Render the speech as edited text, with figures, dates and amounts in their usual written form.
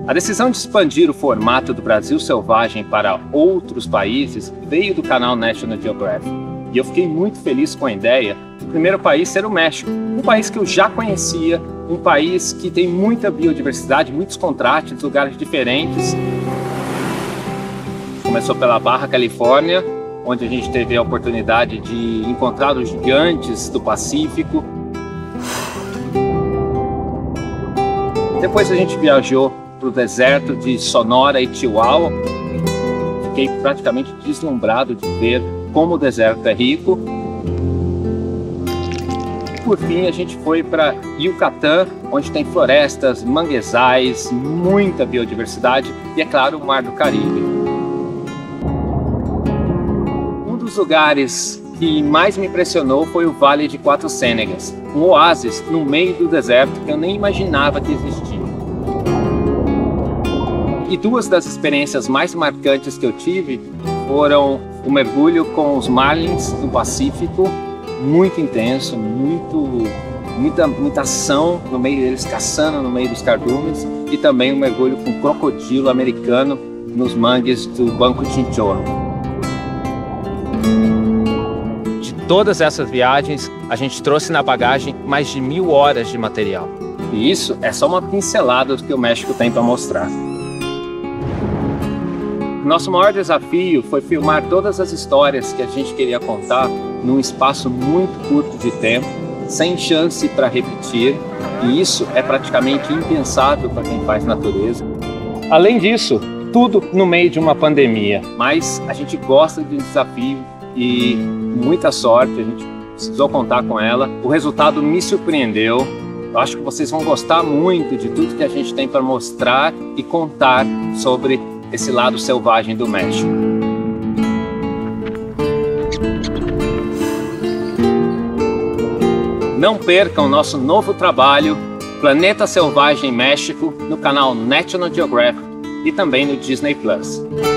A decisão de expandir o formato do Brasil Selvagem para outros países veio do canal National Geographic. E eu fiquei muito feliz com a ideia do primeiro país ser o México, um país que eu já conhecia, um país que tem muita biodiversidade, muitos contrastes, lugares diferentes. Começou pela Barra Califórnia, onde a gente teve a oportunidade de encontrar os gigantes do Pacífico. Depois a gente viajou para o deserto de Sonora e Chihuahua. Fiquei praticamente deslumbrado de ver como o deserto é rico. E por fim a gente foi para Yucatán, onde tem florestas, manguezais, muita biodiversidade e, é claro, o Mar do Caribe. Um dos lugares que mais me impressionou foi o Vale de Quatro Ciénegas, um oásis no meio do deserto que eu nem imaginava que existia. E duas das experiências mais marcantes que eu tive foram o mergulho com os marlins do Pacífico, muito intenso, muita ação no meio deles, caçando no meio dos cardumes, e também o mergulho com crocodilo americano nos mangues do Banco Chinchorro. De todas essas viagens, a gente trouxe na bagagem mais de 1000 horas de material. E isso é só uma pincelada do que o México tem para mostrar. Nosso maior desafio foi filmar todas as histórias que a gente queria contar num espaço muito curto de tempo, sem chance para repetir, e isso é praticamente impensável para quem faz natureza. Além disso, tudo no meio de uma pandemia, mas a gente gosta de desafio e muita sorte, a gente precisou contar com ela. O resultado me surpreendeu. Eu acho que vocês vão gostar muito de tudo que a gente tem para mostrar e contar sobre esse lado selvagem do México. Não percam nosso novo trabalho, Planeta Selvagem México, no canal National Geographic e também no Disney Plus.